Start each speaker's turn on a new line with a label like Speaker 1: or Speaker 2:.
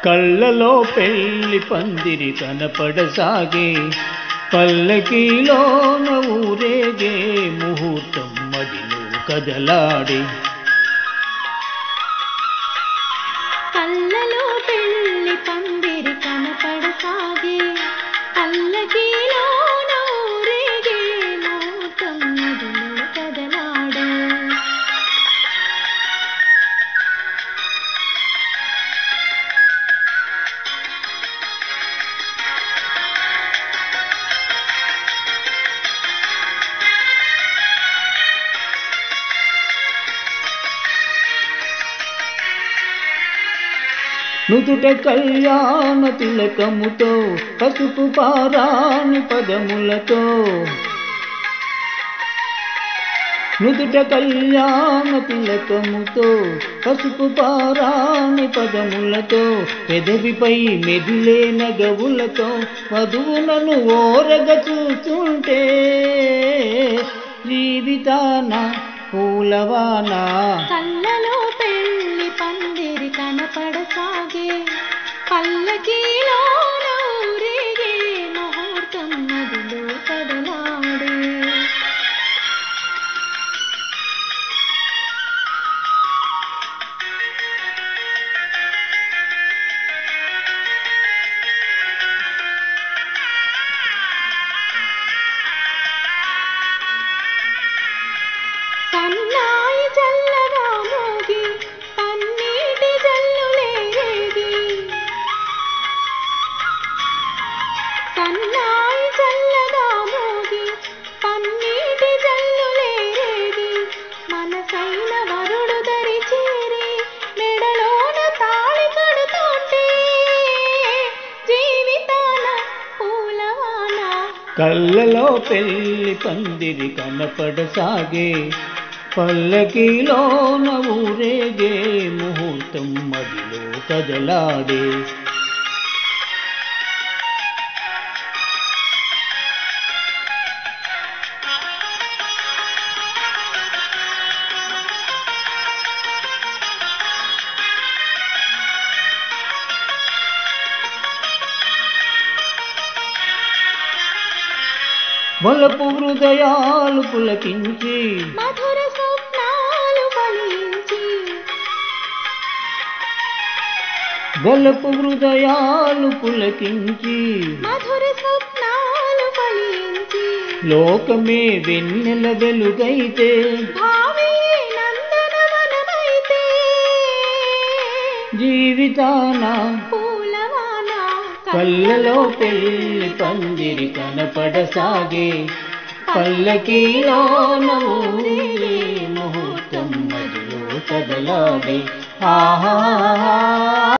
Speaker 1: కళ్ళలో పెళ్లి పందిరి కనపడసాగే, పల్లకీలోన ఊరేగే ముహూర్తం మదిలో కదలాడే.
Speaker 2: కళ్ళలో పెళ్లి పందిరి కనపడసాగే, పల్లకీలోన ఊరేగే ముహూర్తం మదిలో కదలాడే.
Speaker 1: నుదుట కళ్యాణ తిలకముతో, పసుపు పారాని పదములతో, నుదుట కళ్యాణ తిలకముతో, పసుపు పారాని పదములతో, పెదవిపై మెదిలే నగవులతో వధువులను ఓరగ చూస్తుంటే జీవితాన పూలవాన.
Speaker 2: కళ్ళలో పెళ్లి పందిరి కనపడసాగే, పల్లకీలోన ఊరేగే ముహూర్తం మదిలో కదలాడే. సన్నాయి చల్లగా మోగి పన్నీటి జల్లులే రేగి, సన్నాయి చల్లగా మోగి పన్నీటి జల్లులే రేగి, మనసైన వరుడు దరి చేరి మెడలోన తాళి కడుతుంటే జీవితాన పూలవాన.
Speaker 1: కళ్ళలో పెళ్లి పందిరి కనపడసాగే, పల్లకీలోన ఊరేగే ముహూర్తం మదిలో కదలాడే. వలపు హృదయాలు పులకించి,
Speaker 2: మధుర స్వప్నాలు ఫలించి,
Speaker 1: వలపు హృదయాలు పులకించి,
Speaker 2: మధుర స్వప్నాలు ఫలించి,
Speaker 1: లోకమే వెన్నెల వెలుగైతే,
Speaker 2: భావి నందనవనమైతే
Speaker 1: జీవితాన
Speaker 2: పూలవాన.
Speaker 1: కళ్ళలో పెళ్లి పందిరి కనపడసాగే, పల్లకీలోన ఊరేగే ముహూర్తం మదిలో కదలాడే. ఆహా